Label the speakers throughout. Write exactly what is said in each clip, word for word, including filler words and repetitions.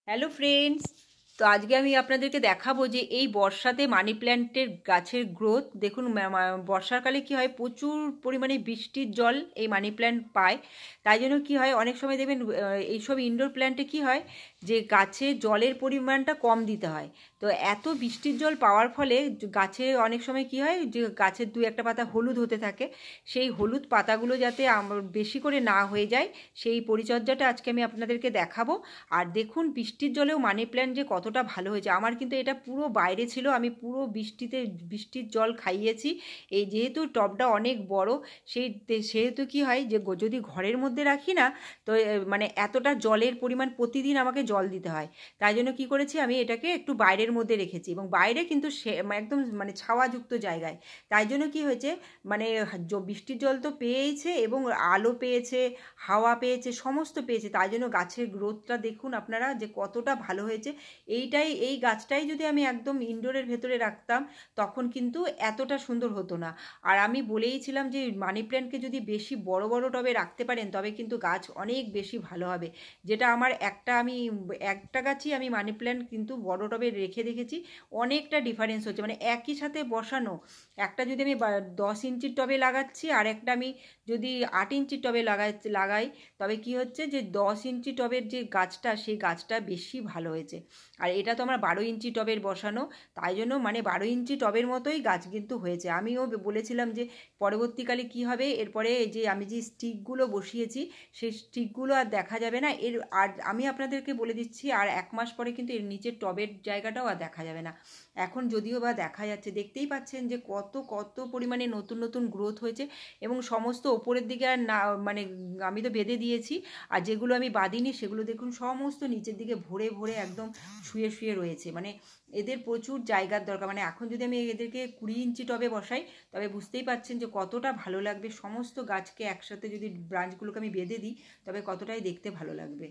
Speaker 1: Hello friends, তো আজকে আমি আপনাদেরকে দেখাবো যে এই বর্ষাতে মানি প্ল্যান্টের গাছের গ্রোথ দেখুন। মা- মা- বর্ষাকালে কি হয়, প্রচুর পরিমাণে বৃষ্টির জল এই মানি প্ল্যান্ট পায়। তাই জন্য কি হয়, অনেক সময় দেখবেন আহ, এইসব ইনডোর প্ল্যান্টে কি হয় যে গাছে জলের পরিমাণটা কম দিতে হয়। তো এত বৃষ্টির জল পাওয়ার ফলে গাছে অনেক সময় কি হয় যে গাছের দু একটা পাতা হলুদ হতে থাকে। সেই হলুদ পাতাগুলো যাতে আম- বেশি করে না হয়ে যায়, সেই পরিচর্যাটা আজকে আমি আপনাদেরকে দেখাবো। আর দেখুন বৃষ্টির জলেও মানি প্ল্যান্ট যে কতটা ভালো হয়েছে। আমার কিন্তু এটা পুরো বাইরে ছিল, আমি পুরো বৃষ্টিতে বৃষ্টির জল খাইয়েছি। এই যেহেতু টবটা অনেক বড়, সেই সেহেতু কি হয় যে গ- যদি ঘরের মধ্যে রাখি না, তো এ, মানে এতটা জলের পরিমাণ প্রতিদিন আমাকে জল দিতে হয়। তাই জন্য কি করেছি, আমি এটাকে একটু বাইরের মধ্যে রেখেছি এবং বাইরে কিন্তু সে একদম মানে ছাওয়াযুক্ত জায়গায়। তাই জন্য কি হয়েছে, মানে জ- বৃষ্টির জল তো পেয়েছে এবং আলো পেয়েছে, হাওয়া পেয়েছে, সমস্ত পেয়েছে। তাই জন্য গাছের গ্রোথটা দেখুন আপনারা যে কতটা ভালো হয়েছে। এইটাই এই গাছটাই যদি আমি একদম ইনডোরের ভেতরে রাখতাম, তখন কিন্তু এতটা সুন্দর হতো না। আর আমি বলেইছিলাম যে মানি প্ল্যান্টকে যদি বেশি বড় বড় টবে রাখতে পারেন, তবে কিন্তু গাছ অনেক বেশি ভালো হবে। যেটা আমার একটা আমি একটা গাছই আমি মানি প্ল্যান্ট কিন্তু বড় টবে রেখে দেখেছি, অনেকটা ডিফারেন্স হচ্ছে। মানে একই সাথে বসানো, একটা যদি আমি বা- দশ ইঞ্চির টবে লাগাচ্ছি, আর একটা আমি যদি আট ইঞ্চির টবে লাগাই লাগাই তবে কি হচ্ছে যে দশ ইঞ্চি টবের যে গাছটা, সেই গাছটা বেশি ভালো হয়েছে। আর এটা তো আমার বারো ইঞ্চি টবের বসানো, তাই জন্য মানে বারো ইঞ্চি টবের মতোই গাছ কিন্তু হয়েছে। আমিও বলেছিলাম যে পরবর্তীকালে কি হবে, এরপরে এই যে আমি যে স্টিকগুলো বসিয়েছি, সেই স্টিকগুলো আর দেখা যাবে না। এর আর আমি আপনাদেরকে বলে দিচ্ছি, আর এক মাস পরে কিন্তু এর নিচের টবের জায়গাটাও আর দেখা যাবে না। এখন যদিও বা দেখা যাচ্ছে, দেখতেই পাচ্ছেন যে কত কত পরিমাণে নতুন নতুন গ্রোথ হয়েছে। এবং সমস্ত ওপরের দিকে আর না, মানে আমি তো বেঁধে দিয়েছি, আর যেগুলো আমি বাঁধিনি সেগুলো দেখুন সমস্ত নিচের দিকে ভরে ভরে একদম শুয়ে শুয়ে রয়েছে। মানে এদের প্রচুর জায়গার দরকার। মানে এখন যদি আমি এদেরকে কুড়ি ইঞ্চি টবে বসাই, তবে বুঝতেই পাচ্ছেন যে কতটা ভালো লাগবে। সমস্ত গাছকে একসাথে যদি ব্রাঞ্চগুলোকে আমি বেঁধে দিই, তবে কতটাই দেখতে ভালো লাগবে।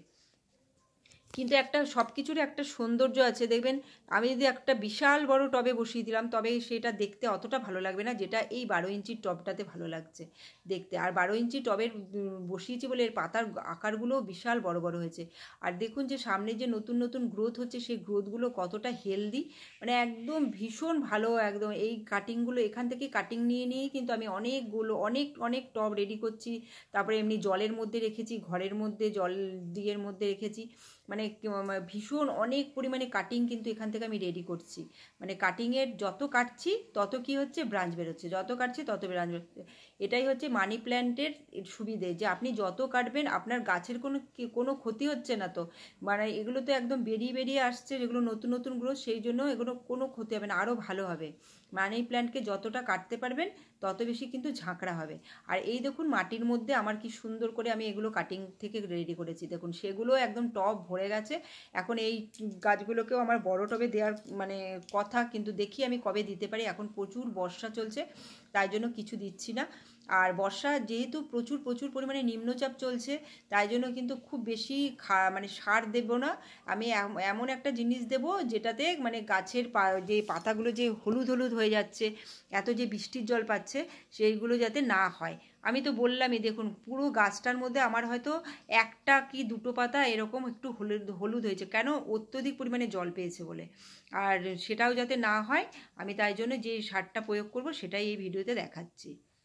Speaker 1: কিন্তু একটা সব কিছুর একটা সৌন্দর্য আছে দেখবেন। আমি যদি একটা বিশাল বড় টবে বসিয়ে দিলাম, তবে সেটা দেখতে অতটা ভালো লাগবে না, যেটা এই বারো ইঞ্চির টবটাতে ভালো লাগছে দেখতে। আর বারো ইঞ্চি টবের উম, বসিয়েছি বলে এর পাতার আকারগুলোও বিশাল বড় বড় হয়েছে। আর দেখুন যে সামনে যে নতুন নতুন গ্রোথ হচ্ছে, সেই গ্রোথগুলো কতটা হেলদি, মানে একদম ভীষণ ভালো। একদম এই কাটিংগুলো এখান থেকে কাটিং নিয়ে নিয়েই কিন্তু আমি অনেকগুলো অনেক অনেক টব রেডি করছি। তারপরে এমনি জলের মধ্যে রেখেছি, ঘরের মধ্যে জল দিয়ের মধ্যে রেখেছি। মানে ভীষণ অনেক পরিমাণে কাটিং কিন্তু এখান থেকে আমি রেডি করছি। মানে কাটিংয়ের যত কাটছি তত কি হচ্ছে, ব্রাঞ্চ বেরোচ্ছে, যত কাটছি তত ব্রাঞ্চ বেরোচ্ছে। এটাই হচ্ছে মানি প্ল্যান্টের সুবিধে, যে আপনি যত কাটবেন আপনার গাছের কোনো কোনো ক্ষতি হচ্ছে না। তো মানে এগুলো তো একদম বেরিয়ে বেরিয়ে আসছে, যেগুলো নতুন নতুন গ্রোথ, সেই জন্য এগুলো কোনো ক্ষতি হবে না, আরও ভালো হবে। মানি প্ল্যান্টকে যতটা কাটতে পারবেন, তত বেশি কিন্তু ঝাঁকড়া হবে। আর এই দেখুন মাটির মধ্যে আমার কি সুন্দর করে আমি এগুলো কাটিং থেকে রেডি করেছি, দেখুন সেগুলো একদম টব ভরে গেছে। এখন এই গাছগুলোকেও আমার বড় টবে দেওয়ার মানে কথা, কিন্তু দেখি আমি কবে দিতে পারি। এখন প্রচুর বর্ষা চলছে, তাই জন্য কিছু দিচ্ছি না। আর বর্ষা যেহেতু প্রচুর প্রচুর পরিমাণে নিম্নচাপ চলছে, তাই জন্য কিন্তু খুব বেশি খা মানে সার দেব না। আমি এমন একটা জিনিস দেব যেটাতে মানে গাছের পা যে পাতাগুলো যে হলুদ হলুদ হয়ে যাচ্ছে, এত যে বৃষ্টির জল পাচ্ছে, সেইগুলো যাতে না হয়। আমি তো বললামই, দেখুন পুরো গাছটার মধ্যে আমার হয়তো একটা কি দুটো পাতা এরকম একটু হলুদ হলুদ হয়েছে, কেন, অত্যধিক পরিমাণে জল পেয়েছে বলে। আর সেটাও যাতে না হয়, আমি তাই জন্য যে সারটা প্রয়োগ করব সেটাই এই ভিডিওতে দেখাচ্ছি।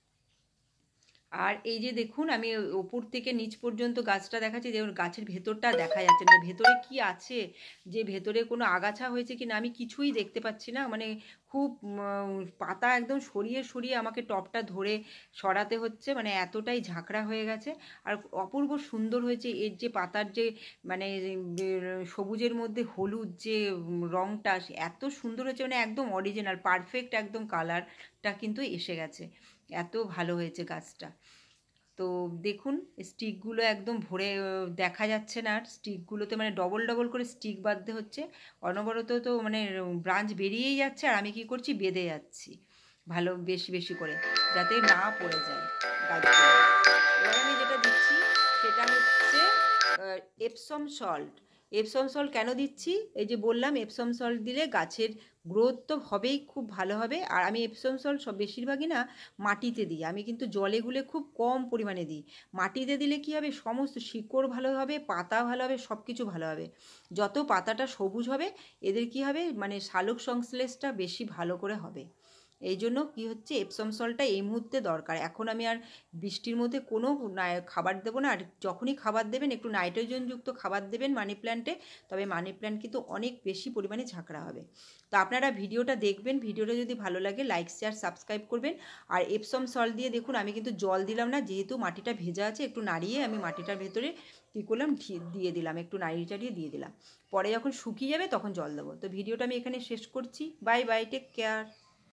Speaker 1: আর এই যে দেখুন আমি ওপর থেকে নিচ পর্যন্ত গাছটা দেখাচ্ছি, দেখুন গাছের ভেতরটা দেখা যাচ্ছে না, ভেতরে কি আছে, যে ভেতরে কোনো আগাছা হয়েছে কি না আমি কিছুই দেখতে পাচ্ছি না। মানে খুব উম, পাতা একদম সরিয়ে সরিয়ে আমাকে টপটা ধরে সরাতে হচ্ছে, মানে এতটাই ঝাঁকড়া হয়ে গেছে। আর অপূর্ব সুন্দর হয়েছে এর যে পাতার যে মানে উম, সবুজের মধ্যে হলুদ যে উম, রংটা, এত সুন্দর হয়েছে, মানে একদম অরিজিনাল পারফেক্ট একদম কালারটা কিন্তু এসে গেছে। এত ভালো হয়েছে গাছটা। তো দেখুন স্টিকগুলো একদম ভরে আহ, দেখা যাচ্ছে না, আর স্টিকগুলোতে মানে ডবল ডবল করে স্টিক বাঁধতে হচ্ছে। অনবরত তো মানে ব্রাঞ্চ বেরিয়েই যাচ্ছে, আর আমি কি করছি, বেঁধে যাচ্ছি ভালো বেশি বেশি করে, যাতে না পড়ে যায় গাছগুলো। এবার আমি যেটা দিচ্ছি সেটা হচ্ছে এপসম সল্ট। এপসম সল্ট কেন দিচ্ছি, এই যে বললাম এপসম সল্ট দিলে গাছের গ্রোথ তো হবেই, খুব ভালো হবে। আর আমি এপসম সল্ট সব বেশিরভাগই না মাটিতে দিই, আমি কিন্তু জলে গুলে খুব কম পরিমাণে দিই। মাটিতে দিলে কী হবে, সমস্ত শিকড় ভালো হবে, পাতা ভালো হবে, সব কিছু ভালো হবে। যত পাতাটা সবুজ হবে এদের কী হবে, মানে সালোক সংশ্লেষটা বেশি ভালো করে হবে। এই জন্য কী হচ্ছে, এপসম সল্টটা এই মুহূর্তে দরকার। এখন আমি আর বৃষ্টির মধ্যে কোনো খাবার দেবো না। আর যখনই খাবার দেবেন একটু নাইট্রোজেনযুক্ত খাবার দেবেন মানি প্ল্যান্টে, তবে মানি প্ল্যান্ট কিন্তু অনেক বেশি পরিমাণে ঝাঁকড়া হবে। তো আপনারা ভিডিওটা দেখবেন, ভিডিওটা যদি ভালো লাগে লাইক শেয়ার সাবস্ক্রাইব করবেন। আর এপসম সল্ট দিয়ে দেখুন আমি কিন্তু জল দিলাম না, যেহেতু মাটিটা ভেজা আছে একটু নাড়িয়ে আমি মাটিটার ভেতরে কী করলাম, দিয়ে দিলাম, একটু নাড়িয়ে চাড়িয়ে দিয়ে দিলাম। পরে যখন শুকিয়ে যাবে তখন জল দেবো। তো ভিডিওটা আমি এখানে শেষ করছি। Bye bye, take care.